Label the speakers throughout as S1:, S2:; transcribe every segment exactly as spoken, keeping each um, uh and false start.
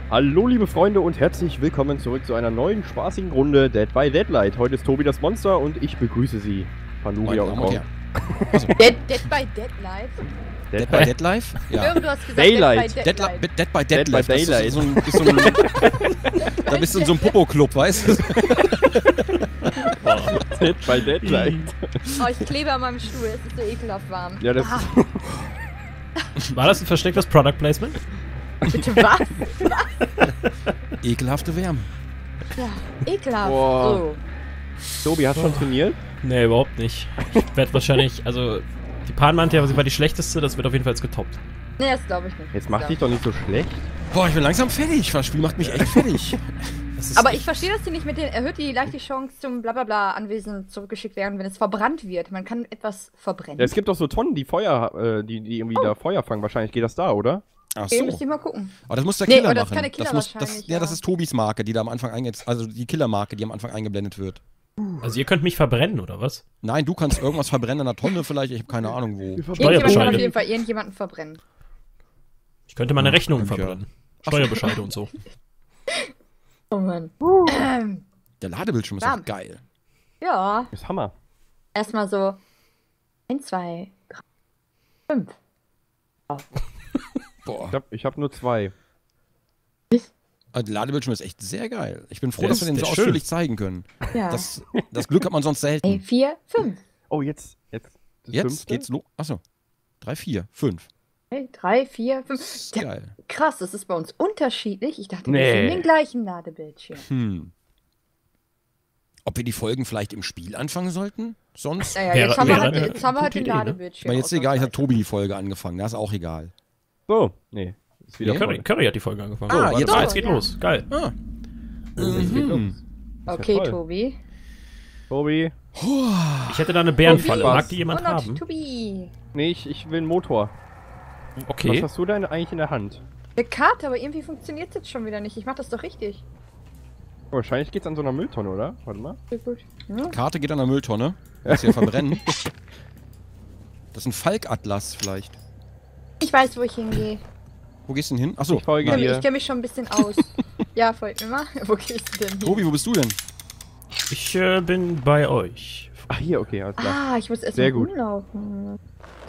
S1: Hallo liebe Freunde und herzlich willkommen zurück zu einer neuen spaßigen Runde Dead by Deadlight. Heute ist Tobi das Monster und ich begrüße Sie. Panuria und Ron.
S2: Also.
S3: Dead, Dead by Deadlight?
S2: Dead, Dead by Deadlife?
S3: Ja. Du hast gesagt
S1: Daylight.
S3: Dead by Deadlight.
S2: Dead, Dead by Deadlife.
S1: Dead by Daylight.
S2: Das ist so ein, ist so ein, da bist du in so einem Popo-Club, weißt du?
S1: Dead by Deadlight.
S3: Oh, ich klebe an meinem Stuhl, es ist so ekelhaft warm.
S1: Ja, das
S3: ah.
S4: War das ein verstecktes Product Placement?
S3: Bitte was? Was?
S2: Ekelhafte Wärme.
S3: Ja, ekelhaft.
S1: Boah.
S3: So.
S1: Tobi, hast du schon trainiert?
S4: Nee, überhaupt nicht. Ich werde wahrscheinlich, also die Pan meinte ja, sie war die schlechteste, das wird auf jeden Fall jetzt getoppt.
S3: Nee, das glaube ich nicht.
S1: Jetzt mach dich doch nicht so schlecht.
S2: Boah, ich bin langsam fertig. Das Spiel macht mich echt fertig.
S3: Aber ich verstehe das hier nicht mit den, erhöht die leicht die Chance zum Blablabla Anwesen zurückgeschickt werden, wenn es verbrannt wird. Man kann etwas verbrennen.
S1: Ja, es gibt doch so Tonnen, die Feuer, äh, die, die irgendwie oh. da Feuer fangen. Wahrscheinlich geht das da, oder?
S2: Ach
S3: okay,
S2: so.
S3: müsst ihr mal gucken.
S2: Aber das muss der
S3: nee,
S2: Killer
S3: das
S2: machen.
S3: Keine Killer
S2: das muss, das,
S3: wahrscheinlich,
S2: ja,
S3: ja,
S2: das ist Tobis Marke, die da am Anfang einge... Also die Killermarke, die am Anfang eingeblendet wird.
S4: Also ihr könnt mich verbrennen, oder was?
S2: Nein, du kannst irgendwas verbrennen in einer Tonne vielleicht. Ich habe keine Ahnung wo.
S3: Irgendjemand kann auf jeden Fall irgendjemanden verbrennen.
S4: Ich könnte meine Rechnungen
S2: ja.
S4: verbrennen. Steuerbescheide und so.
S3: Oh Mann.
S2: Uh. Der Ladebildschirm ist
S3: Warm.
S2: auch geil.
S3: Ja.
S1: Das ist Hammer.
S3: Erstmal so eins, zwei, drei, fünf. Oh.
S2: Boah.
S1: Ich hab, ich hab nur zwei.
S2: Also der Ladebildschirm ist echt sehr geil. Ich bin froh,
S4: Der
S2: dass wir
S4: ist-
S2: den so
S4: der ist schön.
S2: ausführlich zeigen können.
S3: Ja.
S2: Das, das Glück hat man sonst
S3: Ey,
S2: selten.
S3: vier, fünf.
S1: Oh, jetzt. Jetzt, das
S2: Jetzt
S1: fünfte?
S2: geht's los. Achso. Drei, vier, fünf.
S3: Hey, drei, vier, fünf. Ja,
S2: Geil.
S3: krass, das ist bei uns unterschiedlich. Ich dachte,
S1: Nee.
S3: wir sehen den gleichen Ladebildschirm.
S2: Hm. Ob wir die Folgen vielleicht im Spiel anfangen sollten? Sonst?
S3: Naja,
S4: Wäre-
S3: jetzt haben wir
S4: wäre
S3: halt,
S4: eine
S3: jetzt haben wir halt
S4: gute
S3: den
S4: Idee, ne?
S3: Ladebildschirm.
S2: Aber jetzt egal, ich habe
S3: ausnahmsweise.
S2: Tobi die Folge angefangen. Das ist auch egal.
S1: So, nee. Ist wieder
S2: Ja,
S4: Curry,
S1: voll.
S4: Curry hat die Folge angefangen.
S2: Ah,
S4: warte
S2: jetzt-
S4: mal,
S3: so,
S4: jetzt geht
S3: ja.
S4: los. Geil.
S2: Ah.
S1: Jetzt geht los.
S2: Mhm.
S1: Ist ja
S3: Okay,
S1: toll.
S3: Tobi.
S1: Tobi.
S4: Ich hätte da eine Bärenfalle.
S1: Tobi.
S4: Mag die jemand
S3: Oh, not
S4: haben?
S3: Tobi.
S1: Nee, ich, ich will einen Motor. Was
S4: Okay.
S1: hast du denn eigentlich in der Hand?
S3: Eine Karte, aber irgendwie funktioniert es jetzt schon wieder nicht. Ich mach das doch richtig.
S1: Oh, wahrscheinlich geht's an so einer Mülltonne, oder? Warte mal.
S3: Sehr gut. Hm?
S2: Karte geht an der Mülltonne. Muss hier verbrennen. Das ist ein Falkatlas vielleicht.
S3: Ich weiß, wo ich hingehe.
S2: Wo gehst du denn hin? Achso.
S1: Ich folge
S3: Ich kenn-
S1: dir.
S3: Ich kenne mich schon ein bisschen aus. Ja, folgt mir mal. Wo gehst du denn hin?
S2: Tobi, wo bist du denn?
S4: Ich äh, bin bei euch.
S1: Ach, hier, okay, alles klar.
S3: Ah, ich muss erst
S1: Sehr
S3: mal
S1: gut.
S3: rumlaufen.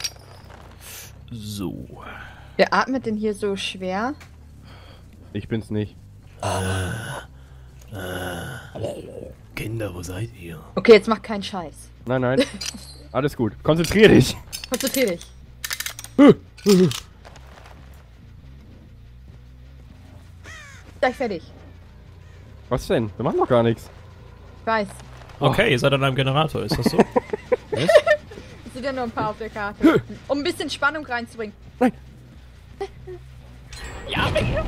S4: So.
S3: Wer atmet denn hier so schwer?
S1: Ich bin's nicht.
S4: Kinder, wo seid ihr?
S3: Okay, jetzt mach keinen Scheiß.
S1: Nein, nein. Alles gut. Konzentrier dich.
S3: Konzentrier dich. Gleich fertig.
S1: Was denn? Wir machen doch gar nichts.
S3: Ich weiß.
S4: Okay, ihr seid an einem Generator, ist das so?
S3: Es sind ja nur ein paar auf der Karte. Um ein bisschen Spannung reinzubringen.
S1: Nein.
S3: Ja, bitte.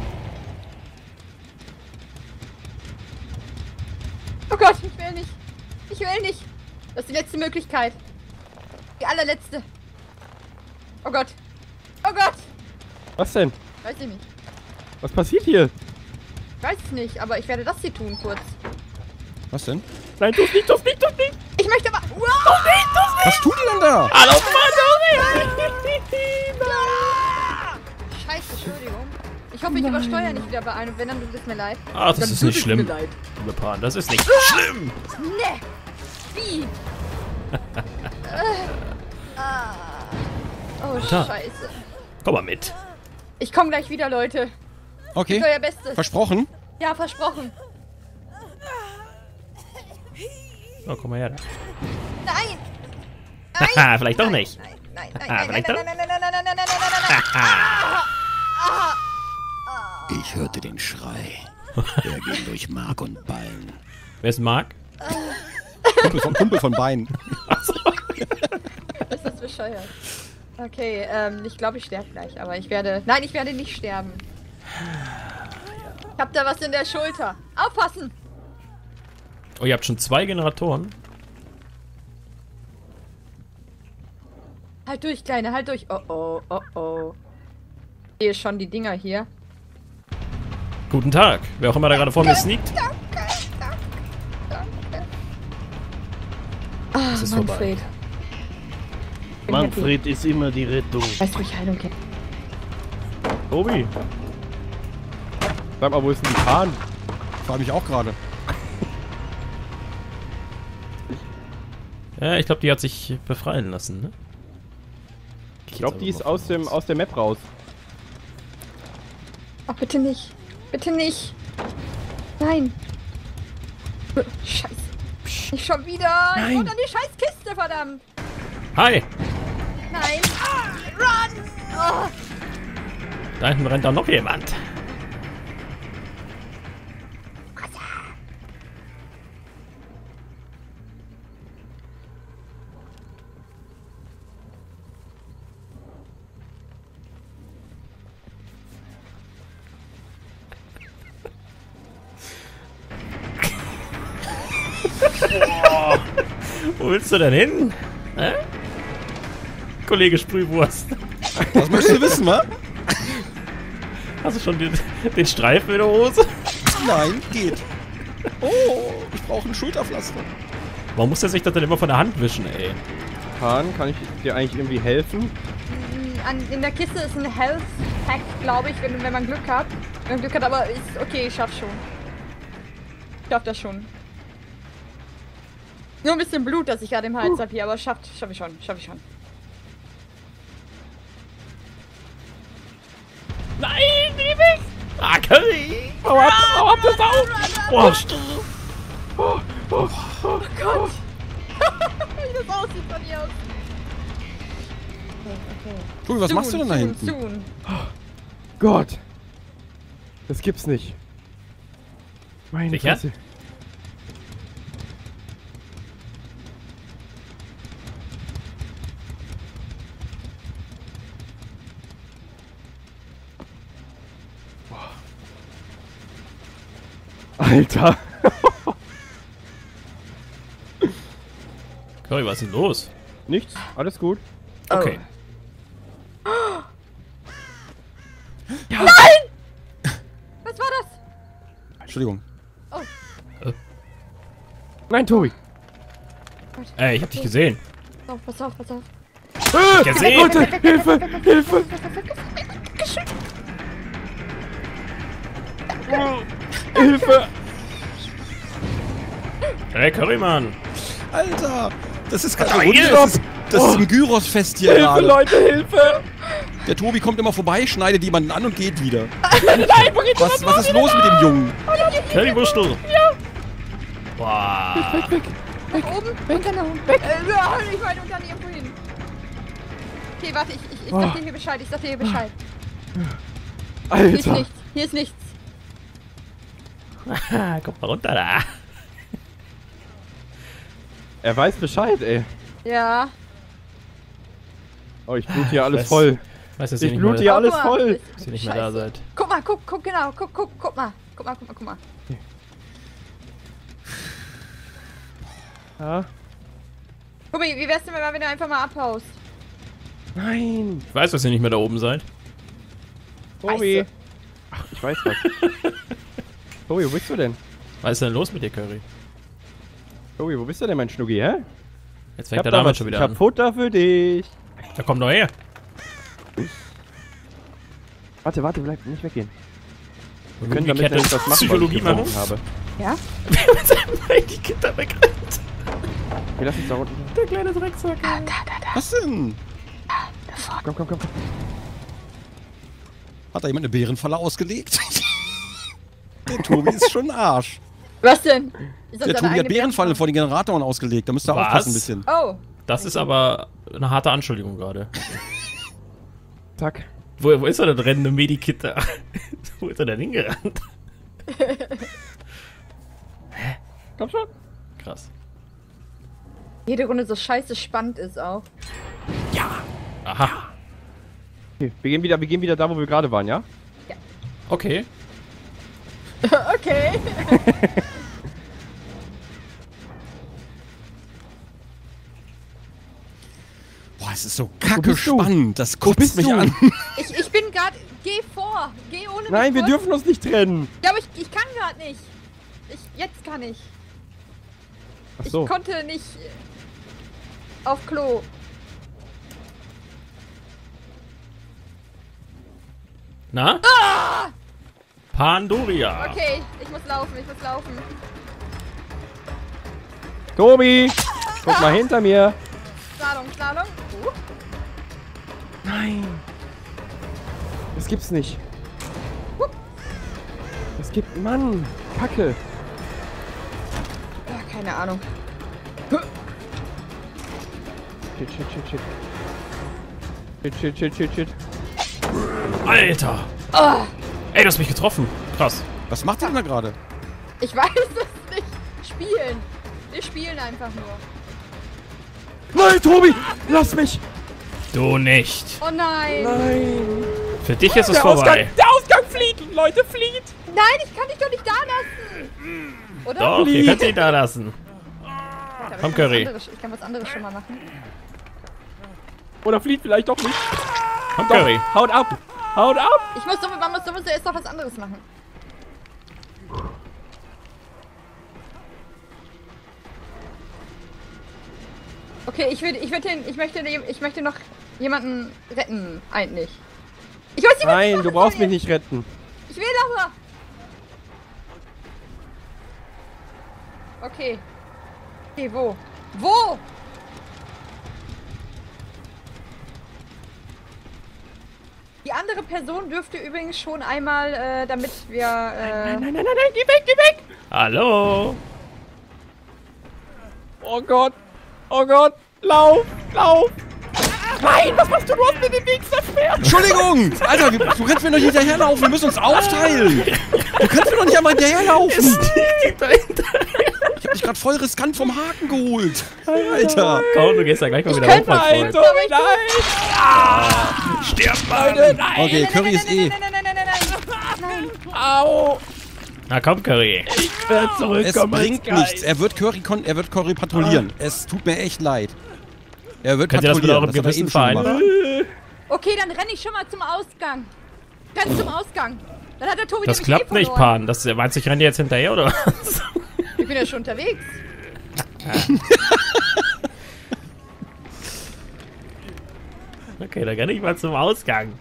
S3: Oh Gott, ich will nicht. Ich will nicht. Das ist die letzte Möglichkeit. Die allerletzte. Oh Gott. Oh Gott.
S1: Was denn?
S3: Weiß ich nicht.
S1: Was passiert hier?
S3: Ich weiß es nicht, aber ich werde das hier tun kurz.
S2: Was denn?
S1: Nein, tu's nicht, tu's nicht, tu's nicht.
S3: Ich möchte aber... Wow.
S2: Was tut ihr denn da?
S1: Hallo,
S3: Scheiße, Entschuldigung. Ich hoffe, ich übersteuere nicht wieder bei einem. Wenn, dann tut es mir leid.
S4: Ach, das
S3: Dann
S4: ist
S3: tut
S4: nicht
S3: es
S4: schlimm.
S3: Mir leid.
S4: Liebe Pan, das ist nicht schlimm.
S3: Ne! Wie? Äh, ah. Oh,
S4: Da.
S3: Scheiße.
S4: Komm mal mit.
S3: Ich komme gleich wieder, Leute.
S2: Okay.
S3: Ist euer Bestes.
S2: Versprochen?
S3: Ja, versprochen.
S4: Oh, komm mal her.
S3: Nein!
S4: Haha, vielleicht doch
S3: Nein,
S4: nicht.
S3: Nein, nein, nein,
S4: Ah,
S3: nein, nein,
S4: vielleicht
S3: nein,
S4: doch?
S3: nein, nein, nein, nein, nein, nein, nein, nein, nein, nein. Ah, ah.
S5: Ich hörte den Schrei. Er ging durch Mark und Bein.
S4: Wer ist Marc?
S2: Kumpel von, Kumpel von Bein.
S3: Ist das bescheuert? Okay, ähm, ich glaube, ich sterbe gleich, aber ich werde... Nein, ich werde nicht sterben. Ich hab da was in der Schulter. Aufpassen!
S4: Oh, ihr habt schon zwei Generatoren.
S3: Halt durch, Kleine, halt durch. Oh, oh, oh, oh. Ich sehe schon die Dinger hier.
S4: Guten Tag. Wer auch immer da gerade vor mir sneakt.
S3: Danke, danke, danke. Ah,
S4: Es ist
S3: Manfred. Bin
S5: Manfred ist immer die Rettung.
S3: happy. Weißt du, ich Heilung kenne?
S1: Tobi. Sag mal, wo ist denn die Pan?
S2: Frage mich auch gerade.
S4: Ja, ich glaube, die hat sich befreien lassen, ne?
S1: Ich glaube, die ist aus, dem, aus der Map raus.
S3: Ach, bitte nicht. Bitte nicht. Nein. Scheiße. Nicht schon wieder.
S1: Nein.
S3: Ich wollte an die scheiß Kiste, verdammt.
S4: Hi!
S3: Nein. Ah, run. Oh.
S4: Da hinten rennt auch noch jemand. Wo willst du denn hin? Hä? Kollege Sprühwurst.
S2: Das möchtest du wissen, wa?
S4: Hast du schon den, den Streifen in der Hose?
S2: Nein, geht. Oh, ich brauche ein Schulterpflaster.
S4: Warum muss er sich das denn immer von der Hand wischen, ey?
S1: Pan, kann ich dir eigentlich irgendwie helfen?
S3: An, in der Kiste ist ein Health Pack, glaube ich, wenn, wenn man Glück hat. Wenn man Glück hat, aber ist okay, ich schaff schon. Ich schaff das schon. Nur ein bisschen Blut, das ich gerade im Hals uh. habe hier, aber schafft, schaff ich schon, schaff ich schon.
S4: Nein, lieb ich! Ah, Curry! Hau ab, hau ab, das auf! Oh,
S3: oh, oh, oh Gott! Wie das aussieht von hier aus. Okay, okay.
S2: Tobi, was
S3: soon,
S2: machst du denn da
S3: soon,
S2: hinten?
S3: Soon.
S1: Oh Gott! Das gibt's nicht. Meine
S4: Sicher?
S1: Fresse. Alter!
S4: Curry, was ist denn los?
S1: Nichts, alles gut.
S4: Okay.
S3: Oh. Ja. Nein! Was war das?
S2: Entschuldigung.
S3: Oh.
S4: Äh.
S1: Nein, Tobi!
S4: Ey, ich hab dich gesehen.
S3: Oh, pass auf, pass auf.
S1: Äh,
S4: Gesehen!
S1: Leute, Hilfe! Hilfe! Hilfe!
S4: Hey, Currymann!
S2: Alter, das ist gerade
S4: Nein,
S2: Runde. Das ist, das ist ein Gyrosfest hier
S1: Hilfe,
S2: gerade.
S1: Leute, Hilfe!
S2: Der Tobi kommt immer vorbei, schneidet jemanden an und geht wieder.
S3: Nein, wo geht
S2: Was, was ist los mit dem Jungen?
S4: Currywurstel!
S3: Ja!
S4: Boah!
S1: Weg, weg!
S3: Nach oben? Weg, nach oben. Weg! Äh, ja, ich meine unter irgendwo hin. Okay, warte, ich, ich, ich
S1: Oh.
S3: sag dir hier Bescheid, ich sag dir hier Bescheid. Hier ist
S1: Alter!
S3: nichts, hier ist nichts.
S4: Komm mal runter da!
S1: Er weiß Bescheid, ey.
S3: Ja.
S1: Oh, ich blute hier alles
S4: Was?
S1: voll.
S4: Weiß, dass ihr
S1: Ich
S4: nicht
S1: blute
S4: mehr,
S1: hier alles
S3: Guck mal.
S1: voll.
S4: dass ihr nicht mehr da
S3: Scheiße.
S4: seid.
S3: Guck mal, guck, guck, genau, guck, guck, guck mal. Guck mal, guck mal, guck mal.
S1: Ja?
S3: Tobi, wie wär's denn, wenn du einfach mal abhaust?
S1: Nein!
S4: Ich weiß, dass ihr nicht mehr da oben seid.
S1: Tobi!
S3: Scheiße.
S1: Ach, ich weiß was. Tobi, wo bist du denn?
S4: Was ist denn los mit dir, Curry?
S1: Tobi, wo bist du denn, mein Schnucki, hä?
S4: Jetzt
S1: Ich
S4: fängt
S1: hab
S4: der
S1: da
S4: Name
S1: was.
S4: schon
S1: Ich
S4: wieder
S1: hab
S4: an.
S1: Futter für dich.
S4: Da komm doch her!
S1: Warte, warte, bleib nicht weggehen. Wir
S4: Wir
S1: können
S4: die
S1: damit
S4: Kette
S1: nämlich was machen, was ich
S4: Psychologie machen.
S1: gebraucht habe.
S3: Ja?
S4: Wer mit seinem Bein die Kinder wegrennt.
S1: Wir lassen uns da unten.
S4: Der kleine Drecksack.
S3: Da, da, da,
S2: Was denn?
S3: da vorne.
S1: Komm, komm, komm, komm.
S2: Hat da jemand eine Bärenfalle ausgelegt? Der Tobi ist schon ein Arsch.
S3: Was denn? Ist das
S2: Der
S3: deine
S2: Tobi hat
S3: eigene
S2: Bärenfalle vor den Generatoren ausgelegt. Da müsst ihr
S4: Was?
S2: aufpassen ein bisschen.
S3: Oh.
S4: Das ist aber eine harte Anschuldigung gerade.
S1: Zack.
S4: Wo, wo ist er denn rennende Medikit da? Wo ist er denn hingerannt?
S1: Komm schon.
S4: Krass.
S3: Jede Runde so scheiße spannend ist auch.
S4: Aha.
S1: Okay, wir gehen wieder, wir gehen wieder da, wo wir gerade waren, ja?
S4: Okay.
S3: Okay.
S2: Boah, es ist so kacke
S1: bist du?
S2: spannend. Das
S1: Wo
S2: kotzt
S1: bist
S2: mich
S1: du?
S2: an.
S3: Ich, ich bin gerade. Geh vor. Geh ohne mich.
S1: Nein, wir
S3: vor.
S1: dürfen uns nicht trennen.
S3: Ja, aber ich, ich kann gerade nicht. Ich, jetzt kann ich.
S1: Ach so.
S3: Ich konnte nicht äh, auf Klo.
S4: Na?
S3: Ah!
S4: Pandoria.
S3: Okay, ich muss laufen, ich muss laufen.
S1: Tobi! Guck mal hinter mir.
S3: Slalom, Slalom. Uh.
S1: Nein. Das gibt's nicht. Es gibt... Mann. Kacke.
S3: Ja, keine Ahnung.
S1: Shit, shit, shit, shit. Shit, shit, shit, shit, shit.
S4: Alter.
S3: Oh,
S4: Ey, du hast mich getroffen. Krass.
S2: Was macht ihr denn da gerade?
S3: ich weiß es nicht. Spielen. Wir spielen einfach nur.
S1: Nein, Tobi! Lass mich!
S4: Du nicht.
S3: Oh nein.
S1: Nein!
S4: Für dich ist es
S1: Der Ausgang,
S4: vorbei.
S1: der Ausgang flieht! Leute, flieht!
S3: Nein, ich kann dich doch nicht da lassen. Oder?
S4: Doch, ihr könnt ihn da lassen.
S3: Aber
S4: komm,
S3: ich kann was
S4: Curry.
S3: anderes- Ich kann was anderes schon mal machen.
S1: Oder flieht vielleicht doch nicht.
S4: Komm,
S1: Doch,
S4: Curry.
S1: haut ab! Haut ab!
S3: Ich muss, doch- man muss, man muss erst noch was anderes machen. Okay, ich würde, ich würde, den- ich möchte, den- ich möchte noch jemanden retten, eigentlich. Ich weiß nicht, was ich
S1: Nein,
S3: machen
S1: du brauchst
S3: soll
S1: mich nicht retten.
S3: jetzt. Ich will aber. Okay. Okay, wo? Wo? Die andere Person dürfte übrigens schon einmal, äh, damit wir, äh...
S1: Nein, nein, nein, nein, geh weg, geh weg!
S4: Hallo.
S1: Oh Gott! Oh Gott! Lauf! Lauf! Nein, was machst du? Du hast mir den Weg versperrt!
S2: Entschuldigung! Alter, wir, du kannst mir doch nicht hinterherlaufen. Wir müssen uns aufteilen. Du kannst mir doch nicht einmal hinterherlaufen. Ich hab dich gerade voll riskant vom Haken geholt. Alter.
S4: Komm, du gehst da gleich mal
S3: Ich
S4: wieder
S3: könnte
S4: hoch, mein
S1: Nein,
S4: Freund.
S1: Tobi, nein!
S4: Stirb,
S1: Leute, nein!
S2: Okay, Curry ist eh.
S3: Nein, nein, nein, nein, nein, nein, nein.
S1: Au!
S4: Na komm, Curry.
S1: Ich werde
S2: Es
S1: zurückkommen.
S2: bringt nichts. Er wird Curry, kon er wird Curry patrouillieren. Es tut mir echt leid. Er wird
S4: Könnt ihr das mit
S2: patrouillieren.
S4: eurem
S2: Das hat er
S4: Gewissen
S2: eben schon gemacht.
S4: vereinbaren?
S3: Okay, dann renne ich schon mal zum Ausgang. Renn zum Ausgang. Dann hat der Tobi
S4: Das
S3: nämlich
S4: klappt
S3: eh
S4: nicht,
S3: verloren.
S4: Pan. Das meinst du, ich renne dir jetzt hinterher, oder was?
S3: Ich bin ja schon unterwegs.
S4: Okay, dann renne ich mal zum Ausgang.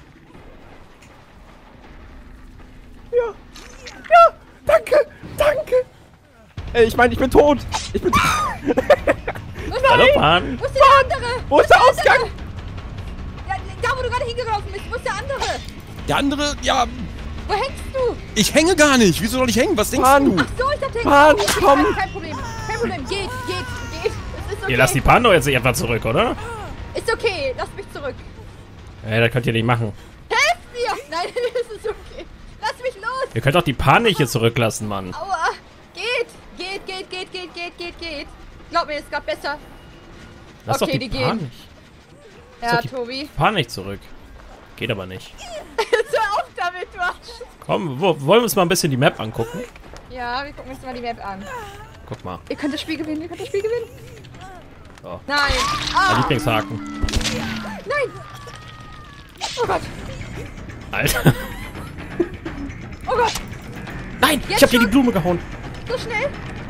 S1: Ja. Ja, danke, danke. Ey, ich meine, ich bin tot. Ich bin tot.
S3: Wo ist
S4: Hallo,
S3: der,
S4: Pan.
S3: wo ist der andere?
S1: Wo ist der Ausgang?
S3: Ja, da, wo du gerade hingelaufen bist. Wo ist der andere?
S2: Der andere, ja,
S3: Wo hängst du?
S2: ich hänge gar nicht. Wieso soll ich hängen? Was denkst
S1: Mann.
S2: du?
S3: Ach so, ich dachte,
S1: Pan,
S3: okay,
S1: komm.
S3: Kein, kein Problem. Kein Problem. Geht, geht, geht. Es ist okay.
S4: Ihr lasst die Pan doch jetzt nicht einfach zurück, oder?
S3: Ist okay. Lass mich zurück.
S4: Ey, das könnt ihr nicht machen.
S3: Helft mir! Nein, es ist okay. Lass mich los!
S4: Ihr könnt doch die Pan nicht hier zurücklassen, Mann.
S3: Aua! Geht! Geht, geht, geht, geht, geht, geht, geht! Glaub mir, es ist gerade besser.
S4: Lass
S3: Okay,
S4: doch die,
S3: die
S4: Pan
S3: gehen.
S4: nicht.
S3: Ja,
S4: doch die-
S3: Tobi.
S4: Pan nicht zurück. Geht aber nicht.
S3: Jetzt hör auf damit, du Arsch.
S4: Komm, wo, wollen wir uns mal ein bisschen die Map angucken?
S3: Ja, wir gucken uns mal die Map an.
S4: Guck mal.
S3: Ihr könnt das Spiel gewinnen, ihr könnt das Spiel gewinnen.
S4: Oh.
S3: Nein!
S4: Mein
S3: Ah!
S4: Lieblingshaken.
S3: Nein! Oh Gott!
S4: Alter.
S3: Oh Gott!
S4: Nein,
S3: Jetzt
S4: ich hab dir die
S3: schon?
S4: Blume gehauen.
S3: So schnell!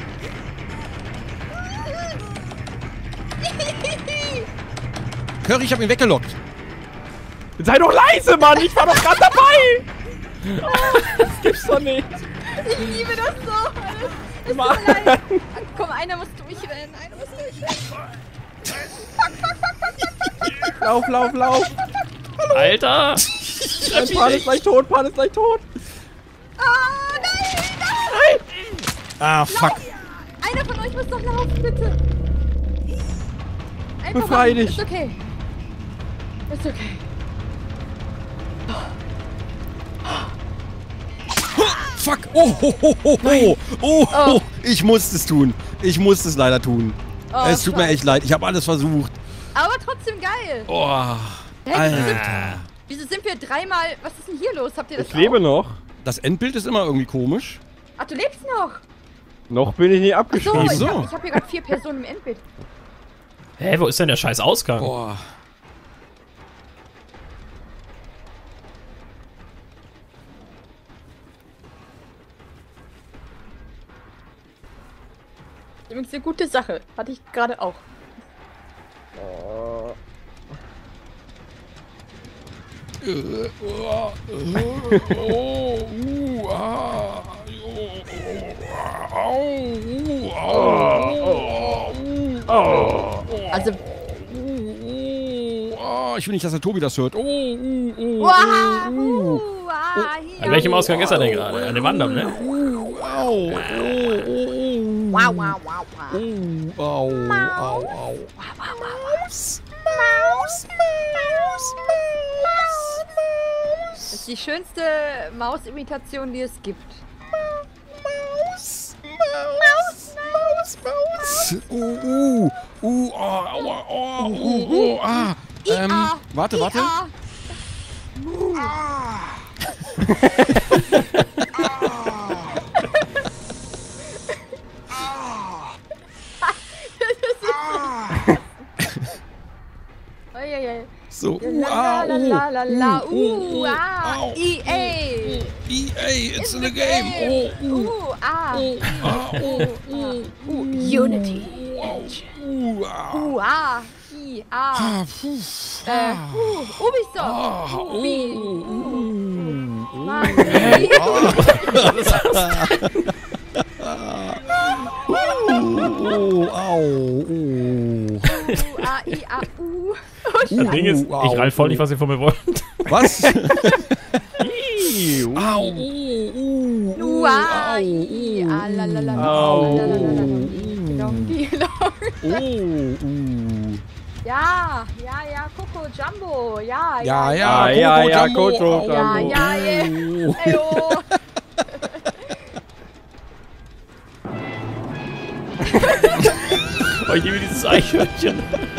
S2: Curry, ich hab ihn weggelockt.
S1: Sei doch leise, Mann. Ich war doch gerade dabei. Das gibt's doch nicht.
S3: Ich liebe das so! Es tut
S1: Mann.
S3: mir leid. Komm, einer muss durchrennen, einer muss durchrennen.
S1: Lauf, lauf, lauf.
S4: Alter.
S1: Mein Pan ist gleich tot. Pan ist gleich tot.
S3: Ah, nein! Nein!
S2: Ah, fuck.
S3: Einer von euch muss doch laufen, bitte. Einfach
S1: Befrei
S3: machen.
S1: dich.
S3: Ist okay. Ist okay.
S2: Fuck. Oh, ho, ho, ho, ho. Oh, ho. Ich musste es tun. Ich musste es leider tun.
S3: Oh,
S2: es tut mir
S3: scheiße.
S2: echt leid. Ich habe alles versucht.
S3: Aber trotzdem geil.
S2: Oh,
S3: Hä, wieso, sind,
S2: Alter.
S3: wieso sind wir dreimal... Was ist denn hier los? Habt ihr das
S1: Ich lebe
S3: auch?
S1: noch.
S2: Das Endbild ist immer irgendwie komisch.
S3: Ach, du lebst noch.
S1: Noch bin ich nicht
S3: So,
S1: abgeschrieben.
S3: ich
S2: so.
S3: habe hab hier gerade vier Personen im Endbild.
S4: Hä, wo ist denn der scheiß Ausgang?
S2: Boah.
S3: Übrigens eine gute Sache. Hatte ich gerade auch.
S1: Oh.
S2: Oh, uh,
S3: Also,
S2: Oh, ich will nicht, dass der Tobi das hört. Oh, oh, oh,
S3: wow,
S2: oh,
S3: uh, ah, hier.
S4: An welchem Ausgang ist er denn gerade? An dem anderen, ne?
S2: oh, au, oh, oh,
S3: Wow, wow, wow, wow.
S2: oh, au, au, au.
S3: Maus, Maus, Maus, Maus, Maus. Das ist die schönste Mausimitation, die es gibt. Maus, Maus, Maus, Maus.
S2: Uh, uh, uh, oh, aua, oh, uh, uh, ah. Ähm,
S3: I-A,
S2: warte, warte.
S3: I-A. Eieiei.
S2: So, uh,
S3: La
S2: ah,
S3: la la la la,
S2: uh, uh,
S3: uh, ah,
S2: au.
S3: E A.
S2: E A, it's in the game. Oh, uh,
S3: Uh, ah,
S2: ah, oh, uh,
S3: uh, Unity.
S2: uh, ah.
S3: Uh, ah, I, ah.
S2: Ah, puh,
S3: Äh,
S2: ah.
S3: uh, Ubisoft.
S2: Ah,
S3: Ubi.
S2: oh,
S3: Uh,
S2: uh,
S3: Mann.
S2: oh, au, oh.
S3: U, A, I, A, U.
S4: Das Ding ist,
S2: Uh,
S4: ich
S2: au,
S4: rall voll nicht,
S2: uh.
S4: was ihr von mir wollt.
S2: Was?
S1: Iu.
S2: Au, uh, uh,
S3: U, A, I, A, la, la, la, la,
S1: Au.
S3: la, la, la, la, la. Longi, long.
S2: oh, uh.
S3: Ja, ja, ja, Coco Jumbo. Ja,
S2: Ja,
S3: ja,
S2: ja,
S1: Ah, ja, ja,
S2: Jumbo,
S1: Coco
S2: au,
S3: Ja,
S1: Jumbo.
S3: ja, ja.
S2: oh.
S3: Ey, oh.
S4: Oh, ich liebe dieses Eichhörnchen.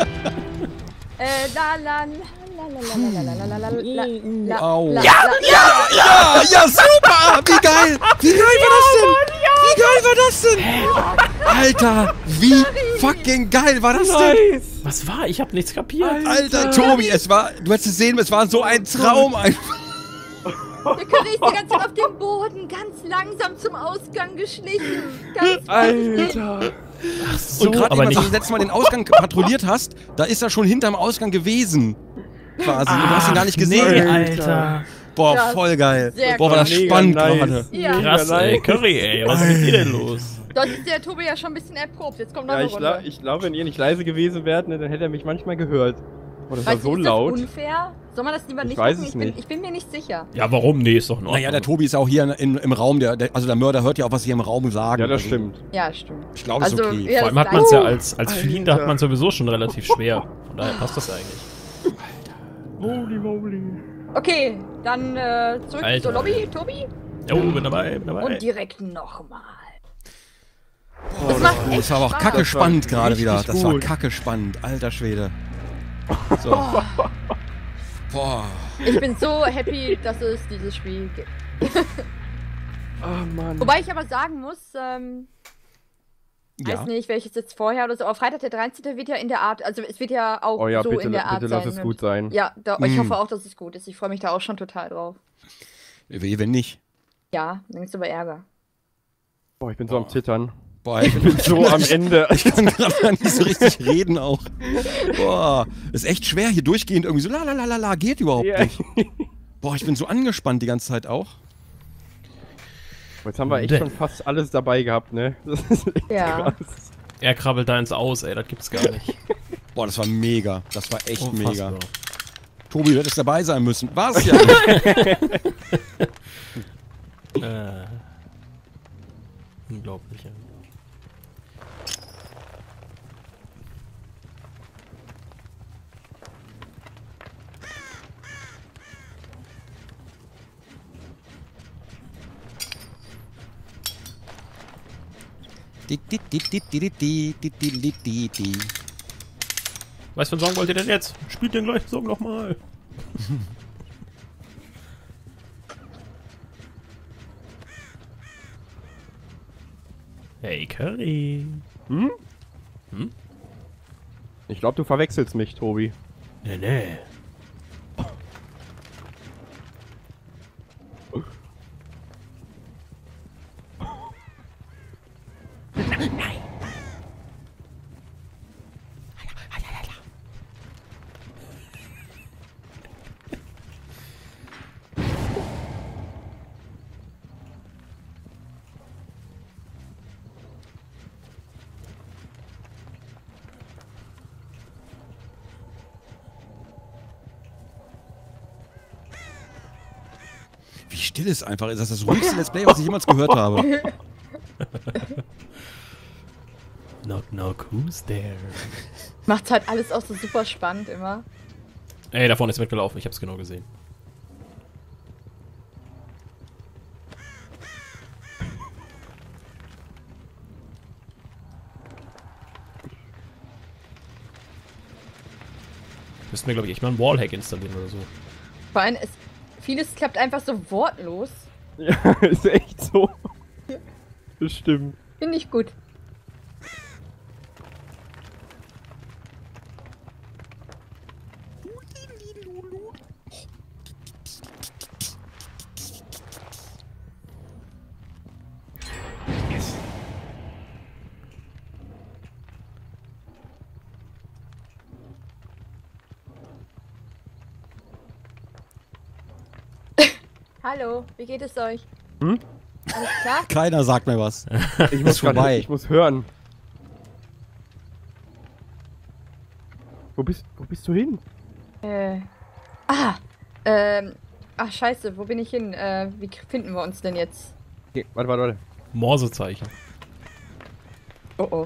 S3: Äh, la, la, la, la, la, la, la, la, la, la,
S2: Uh,
S3: la,
S2: au.
S3: la,
S2: Ja,
S3: la,
S2: ja, ja, ja, super! Wie geil! Wie geil war das denn? Wie geil war das denn? Alter, wie fucking geil war das denn?
S4: Was war? Ich hab nichts kapiert.
S2: Alter, Tobi, es war, du hättest es sehen, es war so ein Traum einfach.
S3: Der Curry ist die ganze Zeit auf dem Boden, ganz langsam zum Ausgang geschlichen. Ganz
S1: Alter.
S4: So,
S2: Und gerade
S4: aber
S2: eben, als
S4: nicht.
S2: du das letzte Mal den Ausgang patrouilliert hast, da ist er schon hinterm Ausgang gewesen. Quasi. Und du hast ihn gar nicht gesehen.
S4: Nee, Alter.
S2: Boah,
S3: Ja,
S2: voll geil.
S3: sehr
S2: Boah, war das
S1: Mega
S2: spannend
S1: nice.
S2: gerade.
S3: Ja,
S4: Krass, ey. Curry, ey. Was ist mit dir denn los?
S3: dort ist der Tobi ja schon ein bisschen erprobt. Jetzt kommt noch
S1: Ja,
S3: eine
S1: ich glaube,
S3: Runde.
S1: ich glaub, wenn ihr nicht leise gewesen wärt, ne, dann hätte er mich manchmal gehört. Oh, das war
S3: Weißt du,
S1: so
S3: ist
S1: laut.
S3: das unfair? Soll man das lieber
S1: Ich
S3: nicht
S1: weiß
S3: machen?
S1: es
S3: Ich bin,
S1: nicht.
S3: ich bin mir nicht sicher.
S4: Ja, warum? Nee, ist doch in Ordnung.
S2: Naja, der Tobi ist auch hier in, im Raum, der, der, also der Mörder hört ja auch, was sie im Raum sagen.
S1: Ja, das
S2: Also,
S1: stimmt.
S3: Ja, stimmt.
S2: Ich glaube, es ist okay.
S3: ja,
S4: Vor allem
S3: das
S4: hat man es ja
S3: gleiche.
S4: als, als Fliehender hat man sowieso schon relativ schwer. Von daher passt das ja eigentlich.
S1: Holy moly.
S3: Okay, dann äh, zurück
S4: Alter.
S3: zur Lobby, Tobi.
S4: Jo, bin dabei, bin dabei.
S3: Und direkt nochmal.
S1: Oh,
S3: Das macht
S2: Oh,
S3: echt
S2: das war aber auch
S3: Spaß.
S2: kacke
S1: Das war
S2: spannend gerade
S1: richtig
S2: wieder. Das war
S1: gut.
S2: kacke spannend. Alter Schwede. So. Boah.
S3: Ich bin so happy, dass es dieses Spiel gibt.
S1: Ah, Mann.
S3: Wobei ich aber sagen muss, ähm,
S2: Ja.
S3: weiß nicht, welches jetzt vorher oder so, aber Freitag der dreizehnte wird ja in der Art, also es wird ja auch
S1: Oh ja,
S3: so
S1: bitte,
S3: in der Art
S1: bitte
S3: sein.
S1: lass es
S3: mit-
S1: gut sein.
S3: Ja, da, ich
S2: Mm.
S3: hoffe auch, dass es gut ist. Ich freue mich da auch schon total drauf.
S2: Wenn nicht.
S3: Ja, dann gibt's aber Ärger.
S1: Boah, ich bin so am Zittern.
S2: Boah, ich bin
S1: So am Ende.
S2: Ich kann gerade gar nicht so richtig reden auch. Boah, ist echt schwer hier durchgehend irgendwie so la la la la la geht überhaupt
S1: Ja.
S2: nicht. Boah, ich bin so angespannt die ganze Zeit auch.
S1: Jetzt haben wir echt
S4: Dä-
S1: schon fast alles dabei gehabt, ne? Das ist echt
S3: Ja.
S1: krass.
S4: Er krabbelt da ins Aus, ey. Das gibt's gar nicht.
S2: Boah, das war mega. Das war echt
S4: Unfassbar.
S2: mega. Tobi, du hättest dabei sein müssen. Was ja nicht.
S4: Äh. Unglaublich, ja.
S2: Di, di, di, di, di, di, di, di, di, di, di, di.
S4: Was für einen Song wollt ihr denn jetzt? Spielt den gleichen Song nochmal. Hey, Curry.
S1: Ich glaube, du verwechselst mich, Tobi.
S4: Nee, nee.
S2: Wie still es einfach ist. Das ist das ruhigste Let's Play, was ich jemals gehört habe.
S4: Knock, knock, who's there?
S3: Macht's halt alles auch so super spannend immer.
S4: Ey, da vorne ist weggelaufen, ich hab's genau gesehen. Müssten wir, glaube ich, echt mal einen Wallhack installieren oder so.
S3: Vor allem, es, vieles klappt einfach so wortlos.
S1: Ja, ist echt so. Das stimmt.
S3: Finde ich gut. Hallo, wie geht es euch?
S1: Hm?
S3: Alles klar?
S2: Keiner sagt mir was.
S1: Ich muss, grad,
S2: vorbei.
S1: ich muss hören. Wo bist, wo bist du hin?
S3: Äh. Ah! Ähm. Ach, scheiße, wo bin ich hin? Äh, wie finden wir uns denn jetzt?
S1: Okay, warte, warte, warte.
S4: Morsezeichen.
S3: Oh oh.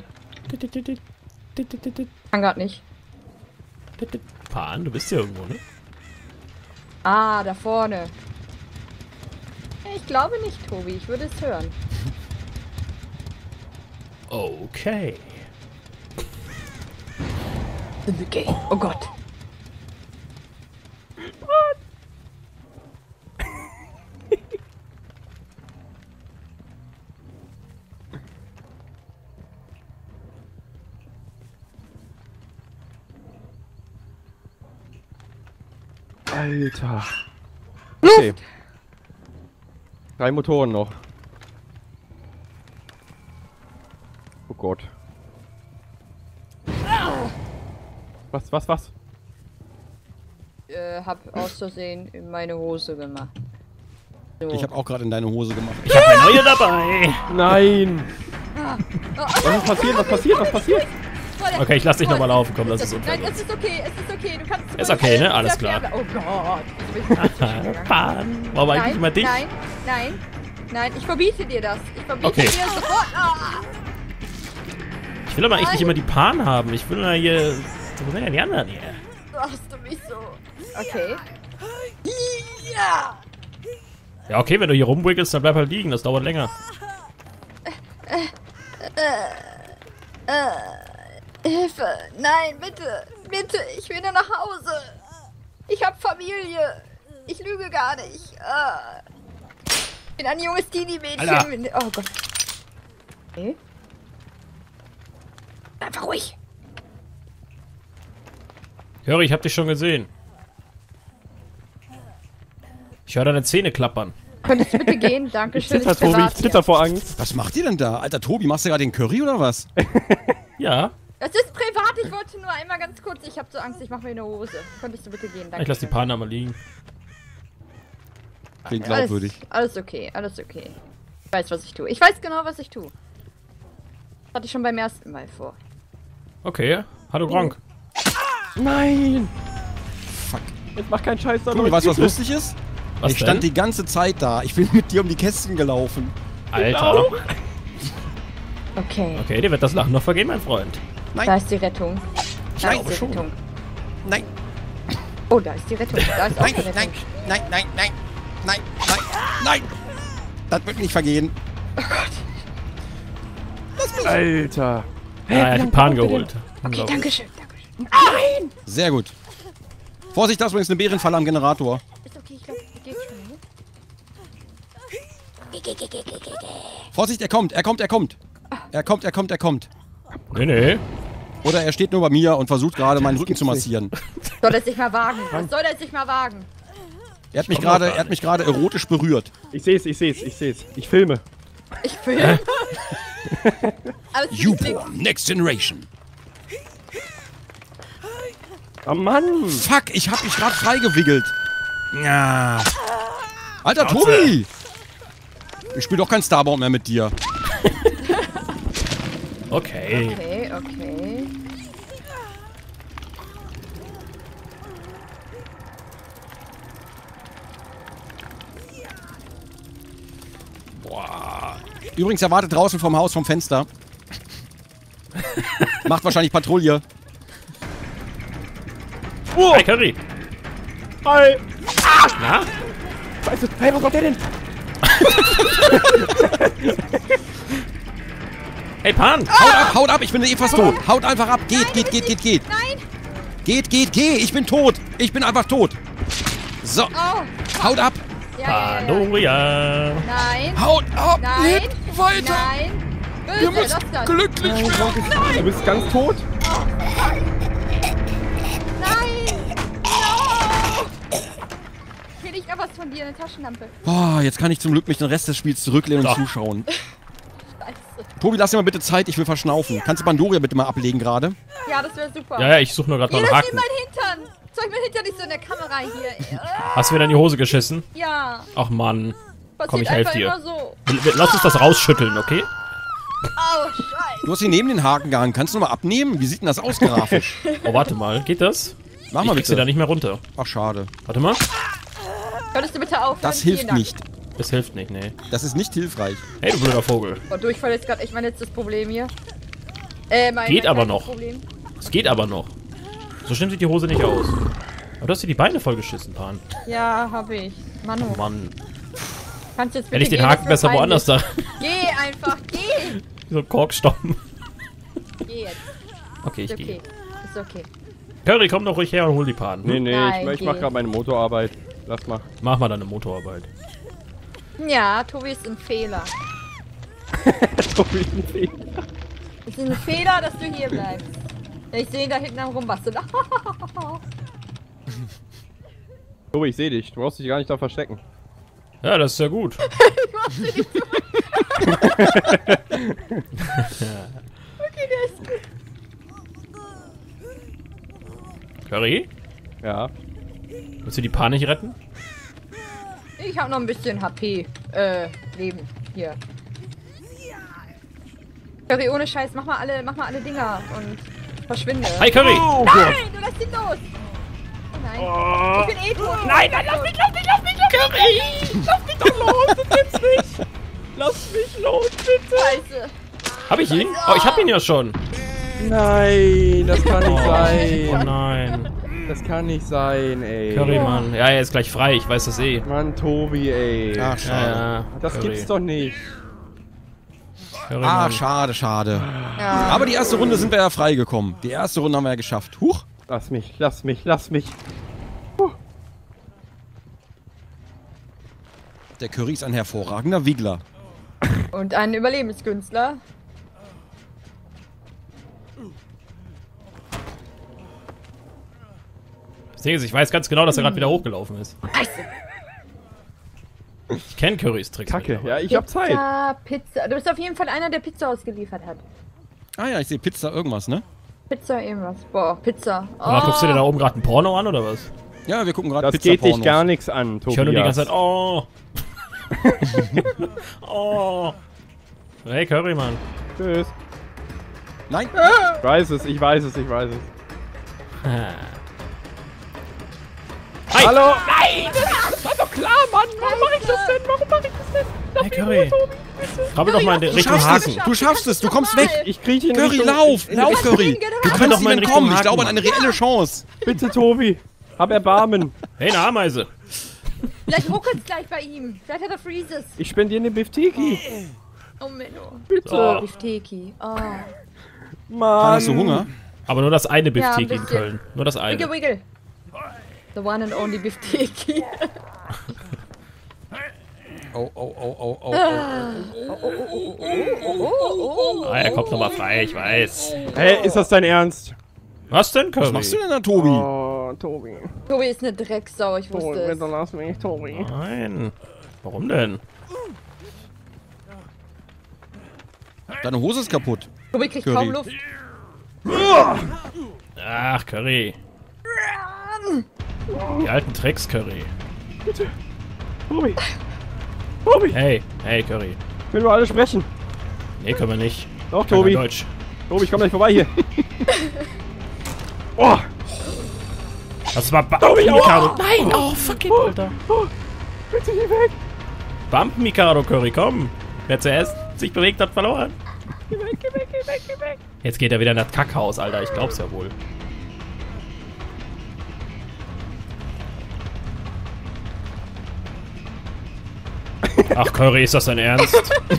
S3: Kann grad nicht.
S4: Pan, du bist ja irgendwo, ne?
S3: Ah, da vorne. Ich glaube nicht, Tobi. Ich würde es hören.
S4: Okay.
S3: Okay. Oh Gott.
S1: Alter. Okay. Drei Motoren noch. Oh Gott. Was, was, was?
S3: Äh, hab aus Versehen in meine Hose gemacht. So.
S2: Ich habe auch gerade in deine Hose gemacht.
S4: Ich hab eine neue dabei.
S1: Nein! Was ist passiert? Was passiert? Was passiert?
S4: Okay, ich lass dich nochmal laufen. Komm, das ist
S3: Nein,
S4: unfair.
S3: es ist okay, es ist okay. Du kannst
S4: Ist okay, ne? Alles klar.
S3: Oh Gott.
S4: Pan, warum eigentlich immer dich?
S3: Nein, nein, nein, ich verbiete dir das. Ich verbiete
S4: Okay.
S3: dir sofort. Ah.
S4: Ich will aber echt nicht immer die Pan haben. Ich will ja hier... Wo sind denn die anderen hier?
S3: So hast du mich so. Okay. Ja.
S4: Ja, okay, wenn du hier rumwickelst, dann bleib halt liegen. Das dauert länger.
S3: Hilfe. Nein, bitte. Bitte. Ich will nur nach Hause. Ich hab Familie. Ich lüge gar nicht. Ah. Ich bin ein junges Teenie-Mädchen.
S4: Alter.
S3: Oh Gott. Okay. Einfach ruhig.
S4: Höre, ich hab dich schon gesehen. Ich höre deine Zähne klappern.
S3: Könntest du bitte gehen?
S1: Ich
S3: Dankeschön.
S1: zitter, Tobi, ich zitter vor Angst.
S2: Was macht ihr denn da? Alter Tobi, machst du gerade den Curry oder was?
S4: Ja,
S3: Das ist privat. Ich wollte nur einmal ganz kurz. Ich habe so Angst. Ich mache mir eine Hose. Könntest du bitte gehen? Danke.
S4: ich lass die Pan da mal liegen.
S2: Klingt glaubwürdig.
S3: Alles, alles okay. Alles okay. Ich weiß, was ich tue. Ich weiß genau, was ich tue. Das hatte ich schon beim ersten Mal vor.
S4: Okay, hallo Gronk.
S1: Nein!
S2: Fuck.
S1: Jetzt mach keinen Scheiß da,
S2: Tobi,
S1: Leute.
S2: weißt du, was lustig ist?
S4: Was
S2: ich stand
S4: denn?
S2: die ganze Zeit da. Ich bin mit dir um die Kästchen gelaufen.
S4: Alter.
S3: Okay.
S4: Okay, dir wird das Lachen noch vergehen, mein Freund.
S3: Da ist die Rettung. Da
S2: Nein,
S3: ist die
S2: schon.
S3: Rettung.
S2: Nein,
S3: Oh, da ist die Rettung. Da ist auch
S2: nein,
S3: die Rettung.
S2: nein, nein, nein, nein, nein, nein, nein. Das wird nicht vergehen.
S1: Alter.
S4: Ja, er hat die Pan geholt.
S3: Okay,
S4: Unglaublich.
S3: danke schön. Danke schön.
S2: Sehr gut. Vorsicht, das ist übrigens eine Bärenfalle am Generator.
S3: Ist okay, ich glaube, geht schon. Ne?
S2: Vorsicht, er kommt, er kommt, er kommt. Er kommt, er kommt, er kommt.
S4: Nee, nee.
S2: Oder er steht nur bei mir und versucht gerade meinen Rücken zu massieren.
S3: Soll er sich mal wagen? Was soll er sich mal wagen?
S2: Er hat mich
S4: Komm doch
S2: gerade,
S4: gar
S2: er hat mich gerade erotisch berührt.
S1: Ich seh's, ich seh's, ich seh's. Ich filme.
S3: Ich will. Alles
S5: YouPorn Next Generation.
S1: Oh Mann!
S2: Fuck, ich hab mich gerade freigewickelt. Ja. Alter,
S4: Schnauze.
S2: Tobi! Ich spiele doch kein Starbound mehr mit dir.
S4: Okay.
S3: Okay, okay.
S2: Boah. Übrigens, er wartet draußen vom Haus, vom Fenster. Macht wahrscheinlich Patrouille.
S1: Oh!
S4: Hey, Curry.
S1: Hi!
S4: Na?
S1: Scheiße! Hey, wo kommt der denn?
S4: Hey, Pan.
S2: Haut ab, haut ab, ich bin eh fast tot. Haut einfach ab, geht, geht, geht, geht, geht.
S3: Nein!
S2: Geht, geht, geh, ich bin tot. Ich bin einfach tot. So,
S3: Oh!
S2: haut ab.
S3: Ja, ja, ja, ja.
S4: Pandoria.
S3: Nein!
S2: Haut ab,
S3: Nein!
S2: lebt weiter.
S3: Nein! Böse,
S2: Wir müssen
S3: lass das!
S2: glücklich werden.
S1: Du bist ganz tot?
S3: Nein! No! Hier liegt noch was von dir, eine Taschenlampe.
S2: Boah, jetzt kann ich zum Glück mich den Rest des Spiels zurücklehnen und
S4: So.
S2: zuschauen.
S3: Scheiße.
S2: Tobi, lass dir mal bitte Zeit, ich will verschnaufen. Kannst du Pandoria bitte mal ablegen gerade?
S3: Ja, das wäre super.
S4: Ja, ja, ich suche nur gerade noch
S3: Hier,
S4: einen
S3: das ist
S4: Haken.
S3: mein Hintern! Zeig mein Hintern nicht so in der Kamera hier.
S4: Hast du wieder in die Hose geschissen?
S3: Ja,
S4: Ach, Mann.
S3: passiert
S4: Komm, ich helf
S3: einfach
S4: dir.
S3: immer so.
S4: Lass uns das rausschütteln, okay?
S3: Au, Scheiße.
S2: Du hast ihn neben den Haken gehangen. Kannst du noch mal abnehmen? Wie sieht denn das aus grafisch?
S4: Oh, warte mal. Geht das?
S2: Mach
S4: Ich
S2: mal
S4: krieg sie da
S2: bitte.
S4: nicht mehr runter.
S2: Ach, schade.
S4: Warte mal.
S3: Könntest du bitte aufhören?
S2: Das
S3: Vielen
S2: hilft
S3: Dank.
S2: nicht.
S4: Das hilft nicht, nee.
S2: Das ist nicht hilfreich.
S4: Hey, du blöder Vogel.
S3: Oh, Durchfall ist gerade echt mein letztes Problem hier. Äh, mein
S4: Geht
S3: mein
S4: aber
S3: kleines
S4: noch.
S3: Problem.
S4: Es geht aber noch. So schlimm sieht die Hose nicht aus. Aber du hast dir die Beine vollgeschissen, Pan.
S3: Ja, hab ich. Manu,
S4: Oh Mann.
S3: kannst du jetzt bitte
S4: Hätte ich den
S3: gehen,
S4: Haken
S3: das
S4: besser
S3: wird
S4: woanders da.
S3: peinlich. Geh einfach, geh!
S4: Wie so ein Korkstoppen.
S3: Geh jetzt.
S4: Okay, ich
S3: Ist
S4: gehe.
S3: okay. Ist okay.
S4: Curry, komm doch ruhig her und hol die Pan.
S1: Nee, nee,
S3: Nein,
S1: ich, ich
S3: geh.
S1: mach gerade meine Motorarbeit. Lass mal.
S4: Mach mal deine Motorarbeit.
S3: Ja, Tobi ist ein Fehler.
S1: Tobi ist ein Fehler.
S3: Es ist ein Fehler, dass du hier bleibst. Ich sehe ihn da hinten am Rumbasteln.
S1: Tobi, ich sehe dich. Du brauchst dich gar nicht da verstecken.
S4: Ja, das ist ja gut.
S3: Okay, der ist gut.
S4: Curry,
S1: Ja.
S4: willst du die Pan nicht retten?
S3: Ich habe noch ein bisschen H P. Äh, Leben. Hier. Curry, ohne Scheiß, mach mal alle, mach mal alle Dinger und verschwinde.
S4: Hi, Curry!
S1: Oh
S3: Nein, du lässt ihn los! Oh nein.
S1: Oh.
S3: Ich bin eh tot.
S4: Nein, nein, lass mich, lass mich, lass mich, Curry! Lass mich doch los, das gibt's nicht! Lass mich los, bitte!
S3: Scheiße.
S4: Hab ich ihn? Oh, ich hab ihn ja schon.
S1: Nein, das kann nicht
S4: Oh
S1: sein.
S4: nein.
S1: Das kann nicht sein, ey.
S4: Curry, Mann. Ja, er ist gleich frei, ich weiß das eh.
S1: Mann, Tobi, ey.
S2: Ach,
S4: Ja,
S2: schade.
S4: ja.
S1: das
S4: Curry.
S1: gibt's doch nicht.
S4: Curry,
S2: Ah,
S4: Mann.
S2: schade, schade.
S3: Ja.
S2: Aber die erste Runde sind wir ja freigekommen. Die erste Runde haben wir ja geschafft. Huch.
S1: Lass mich, lass mich, lass mich.
S2: Der Curry ist ein hervorragender Wiegler.
S3: Und ein Überlebenskünstler.
S4: Das Ding ist, ich weiß ganz genau, dass er gerade wieder hochgelaufen ist.
S3: Scheiße.
S4: Ich kenne Currys Tricks.
S1: Kacke,
S4: mittlerweile.
S1: ja, ich hab Zeit.
S3: Pizza, Pizza. Du bist auf jeden Fall einer, der Pizza ausgeliefert hat.
S2: Ah ja, ich sehe Pizza irgendwas, ne?
S3: Pizza irgendwas. Boah, Pizza. Oh.
S4: Aber guckst du dir da oben gerade ein Porno an, oder was?
S2: Ja, wir gucken gerade
S1: Das
S2: Pizza
S1: geht dich
S2: Pornos.
S1: gar nichts an, Tobias.
S4: Ich höre nur die ganze Zeit, oh. oh. Hey, Curry, Mann.
S1: Tschüss.
S2: Nein.
S1: Ich weiß es, ich weiß es, ich weiß es.
S4: Hi.
S1: Hallo!
S4: Nein! Das war doch klar, Mann! Warum mache ich das denn? Warum mache ich das denn? Hey, Curry. Krabbel doch mal in
S3: Du
S2: Du
S4: Richtung
S2: schaffst
S4: Haken.
S2: es, du schaffst es, du kommst weg.
S1: Ich kriege ihn
S2: Curry,
S1: Richtung-
S2: lauf,
S1: in-
S2: lauf, Curry.
S3: Geh
S2: Du
S3: doch
S2: kannst
S4: doch mal in
S2: ihm
S4: Richtung
S2: entkommen. Ich
S4: Haken,
S2: glaube an eine reelle Chance.
S1: Bitte, Tobi. Hab Erbarmen.
S4: Hey, eine Ameise.
S3: Vielleicht ruckelt's gleich bei ihm. Vielleicht hat er Freezes.
S1: Ich spendiere eine Biftiki.
S3: Oh, Menno.
S1: Bitte.
S4: Oh.
S3: Bifteki. Oh.
S1: Mann.
S2: Hast du Hunger?
S4: Aber nur das eine
S3: Ja,
S4: Bifteki
S3: ein
S4: in
S3: bisschen.
S4: Köln. Nur das
S3: Wiggle,
S4: eine.
S3: wiggle. The one and only Bifteki.
S2: Oh, oh, oh, oh, oh.
S3: Oh,
S4: Ah, er kommt nochmal frei, ich weiß.
S1: Hey, ist das dein Ernst?
S4: Was denn, Curry?
S2: Was machst du denn da, Tobi?
S1: Oh, Tobi.
S3: Tobi ist eine Drecksau, ich
S1: Tobi,
S3: wusste es.
S1: bitte lass mich, Tobi.
S4: Nein. Warum denn?
S2: Deine Hose ist kaputt.
S3: Tobi kriegt
S2: Curry.
S3: kaum Luft.
S4: Ach, Curry. Die alten Tricks, Curry.
S1: Tobi. Tobi.
S4: Hey, hey, Curry.
S1: Ich will nur alle sprechen.
S4: Nee, können wir nicht.
S1: Doch,
S4: Kann
S1: Tobi.
S4: kein Deutsch.
S1: Tobi, ich komm gleich vorbei hier. Oh.
S4: Das war ba
S1: Tobi,
S4: Ricardo.
S1: oh.
S4: Nein, oh, fucking, Alter.
S1: Oh. Bitte hier weg.
S4: Bump, Mikado Curry, komm. Wer zuerst sich bewegt, hat verloren.
S3: Geh weg, geh weg, geh weg, geh weg.
S4: Jetzt geht er wieder in das Kackhaus, Alter. Ich glaub's ja wohl. Ach, Curry, ist das dein Ernst?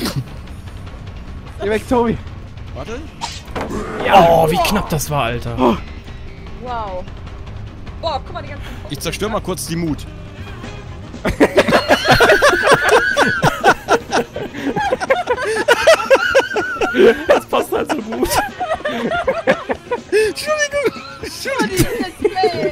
S1: Geh weg, Tobi.
S2: Warte.
S4: Oh, wie knapp das war, Alter.
S3: Wow. Boah, guck mal, die ganzen...
S2: Ich zerstöre mal kurz die Mut.
S4: Das passt halt so gut.
S2: Entschuldigung.
S3: Dieses Display.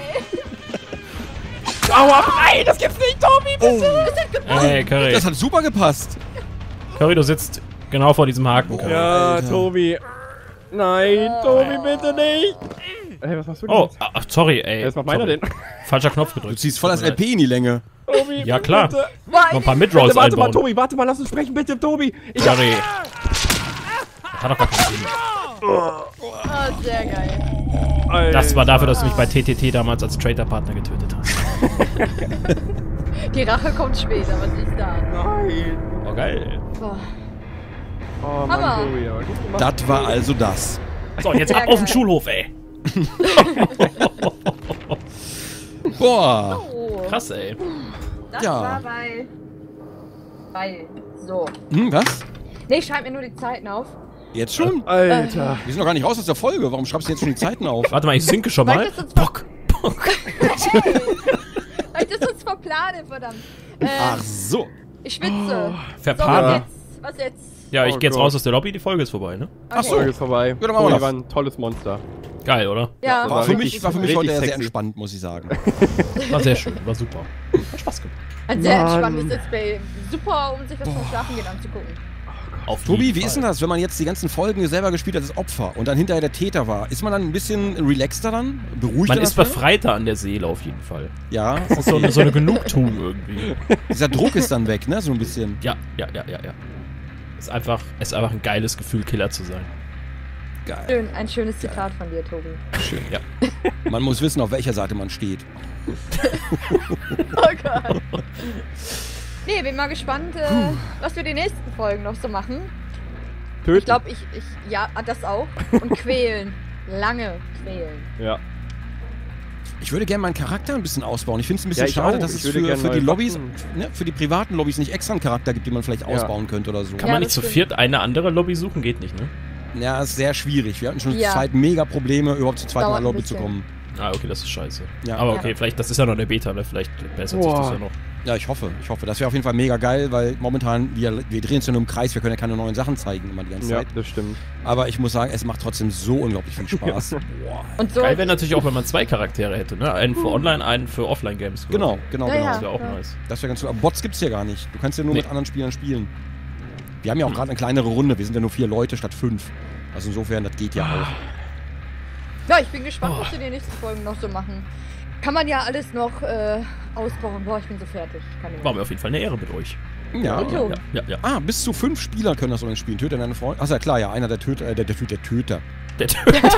S4: Aua, nein, das gibt's nicht, Tobi, bitte.
S2: Oh.
S4: Hey, Curry.
S2: Das hat super gepasst.
S4: Curry, du sitzt genau vor diesem Haken. Curry.
S1: Ja,
S2: Alter.
S1: Tobi. Nein, Tobi, bitte nicht. Hey, was machst du denn
S4: Oh,
S1: jetzt?
S4: ach, sorry, ey.
S1: Was macht meiner
S4: Sorry.
S1: denn?
S4: Falscher Knopf
S2: Du
S4: gedrückt.
S2: ziehst voll das L P in die Länge.
S1: Tobi,
S4: Ja, klar.
S1: bitte.
S3: Boah,
S4: Noch ein paar
S1: Bitte,
S4: Midrolls
S1: warte mal,
S4: einbauen.
S1: Tobi, warte mal, lass uns sprechen, bitte, Tobi. Ich
S4: Curry. Das hat doch gar keinen Sinn.
S3: oh, sehr geil.
S1: Alter.
S4: Das war dafür, dass du mich bei T T T damals als Trader-Partner getötet hast.
S3: Die Rache kommt später, was ist da?
S1: Nein.
S4: Oh, geil.
S3: Boah.
S1: Oh,
S3: Hammer.
S1: Mann, Tobi, aber gut gemacht.
S2: Das war also das.
S4: So, und jetzt
S3: Sehr
S4: ab auf den
S3: geil.
S4: Schulhof, ey.
S2: Boah.
S3: Oh,
S4: Krass, ey.
S3: das
S2: Ja.
S3: war bei... Bei... So.
S2: Hm, was?
S3: Nee, ich schreibe mir nur die Zeiten auf.
S2: Jetzt schon?
S1: Alter.
S2: Wir sind noch gar nicht raus aus der Folge. Warum schreibst du jetzt schon die Zeiten auf?
S4: Warte mal, ich sinke schon
S3: Weil
S4: mal.
S3: ich das sonst-
S4: Bock, Bock.
S3: Hey. Weil ich das uns verplane, verdammt. Äh,
S2: Ach so.
S3: ich schwitze.
S4: Verplanen.
S3: So, was jetzt? Was jetzt?
S4: Ja, ich
S1: Oh
S4: geh jetzt
S1: Gott.
S4: raus aus der Lobby, die Folge ist vorbei, ne?
S2: Ach so.
S1: Folge ist vorbei.
S2: dann machen wir
S1: Tobi
S2: das.
S1: war ein tolles Monster.
S4: Geil, oder?
S3: Ja.
S1: Das
S2: War
S1: war
S2: für
S1: richtig-
S2: mich, war für mich
S1: richtig
S2: heute sehr
S1: sexy.
S2: entspannt, muss ich sagen.
S4: War sehr schön, war super. Hat Spaß gemacht.
S3: Ein sehr
S1: Mann.
S3: entspanntes Display. Super, um sich das zum Schlafen gehen anzugucken.
S4: Auf
S2: Tobi,
S4: jeden
S2: wie
S4: Fall.
S2: ist denn das, wenn man jetzt die ganzen Folgen selber gespielt hat als Opfer und dann hinterher der Täter war? Ist man dann ein bisschen relaxter dann? Beruhigter?
S4: Man ist
S2: dafür?
S4: befreiter an der Seele auf jeden Fall.
S2: Ja,
S4: Das ist so eine, so eine Genugtuung irgendwie.
S2: dieser Druck ist dann weg, ne? So ein bisschen.
S4: Ja, ja, ja, ja, ja. Ist einfach, ist einfach ein geiles Gefühl, Killer zu sein.
S2: Geil.
S3: Schön, ein schönes Zitat von dir, Tobi.
S2: Schön.
S4: Ja.
S2: Man muss wissen, auf welcher Seite man steht.
S3: Oh Gott. Nee, bin mal gespannt, äh, was wir die nächsten Folgen noch so machen.
S1: Töten.
S3: Ich glaube, ich, ich, ja, das auch. Und quälen. Lange quälen.
S1: Ja.
S2: Ich würde gerne meinen Charakter ein bisschen ausbauen. Ich finde es ein bisschen
S1: Ja, ich
S2: schade,
S1: auch.
S2: dass
S1: Ich
S2: es
S1: würde
S2: für,
S1: gerne
S2: für die
S1: neue
S2: Lobbys,
S1: Waffen.
S2: ne, für die privaten Lobbys nicht extra einen Charakter gibt, den man vielleicht
S1: Ja.
S2: ausbauen könnte oder so.
S4: Kann
S3: Ja,
S4: man nicht
S3: das
S4: zu
S3: stimmt.
S4: viert eine andere Lobby suchen? Geht nicht, ne?
S2: Ja, ist sehr schwierig. Wir hatten schon
S3: Ja.
S2: zu zweit mega Probleme, überhaupt zu zweit in
S3: Dauert
S2: eine
S3: ein
S2: Lobby zu
S3: bisschen.
S2: kommen.
S4: Ah, okay, das ist scheiße.
S2: Ja.
S4: Aber
S3: Ja.
S4: okay, vielleicht, das ist ja noch eine Beta, ne? Vielleicht bessert sich
S1: Boah.
S4: das ja noch.
S2: Ja, ich hoffe, ich hoffe. Das wäre auf jeden Fall mega geil, weil momentan, wir, wir drehen uns ja nur im Kreis, wir können ja keine neuen Sachen zeigen immer die ganze
S1: Ja,
S2: Zeit.
S1: das stimmt.
S2: Aber ich muss sagen, es macht trotzdem so unglaublich viel Spaß. Boah.
S3: Und so.
S4: Geil wäre natürlich auch, wenn man zwei Charaktere hätte, ne? Einen für Online, einen für Offline-Games.
S2: Genau, genau,
S3: Ja,
S2: genau.
S3: ja.
S4: Das wäre auch
S3: Ja.
S4: nice.
S2: Das wäre ganz cool. Aber Bots gibt's hier gar nicht. Du kannst ja nur
S4: Nee.
S2: mit anderen Spielern spielen. Wir haben ja auch gerade eine kleinere Runde. Wir sind ja nur vier Leute statt fünf. Also insofern, das geht ja auch.
S3: Ja, ich bin gespannt, was wir die nächsten Folgen noch so machen. Kann man ja alles noch äh, ausbauen. Boah, ich bin so fertig. Kann nicht mehr.
S4: War mir auf jeden Fall eine Ehre mit euch.
S2: Ja.
S3: Und so.
S4: Ja, ja, ja.
S2: Ah, bis zu fünf Spieler können das übrigens spielen. Töter deine Freunde. Ach ja, klar, ja. Einer der Töter, äh, der, der, der Töter.
S4: Der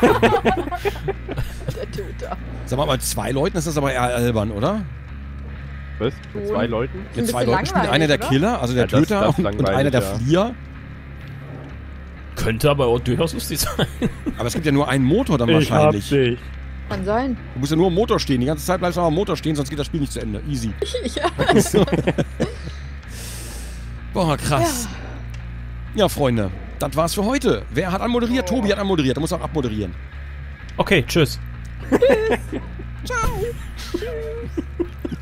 S3: Der Töter.
S2: Sag mal, bei zwei Leuten ist das aber eher albern, oder?
S1: Was? Mit
S3: Schon.
S1: zwei Leuten?
S3: Ein
S2: Mit zwei
S3: bisschen
S2: Leuten spielt einer der
S3: langweilig,
S2: Killer, also der
S1: Ja, das-
S2: Töter,
S1: das ist
S2: und, und
S1: langweilig,
S2: einer der
S1: ja.
S2: Flieher.
S4: Könnte aber auch durchaus lustig sein.
S2: Aber es gibt ja nur einen Motor dann wahrscheinlich.
S1: dich.
S3: Kann sein.
S2: Du musst ja nur am Motor stehen. Die ganze Zeit bleibst du am Motor stehen, sonst geht das Spiel nicht zu Ende. Easy.
S3: ja.
S2: So. Boah, krass. Ja. Freunde, das war's für heute. Wer hat anmoderiert? Tobi hat anmoderiert. Der muss auch abmoderieren.
S4: Okay, tschüss.
S2: Ciao.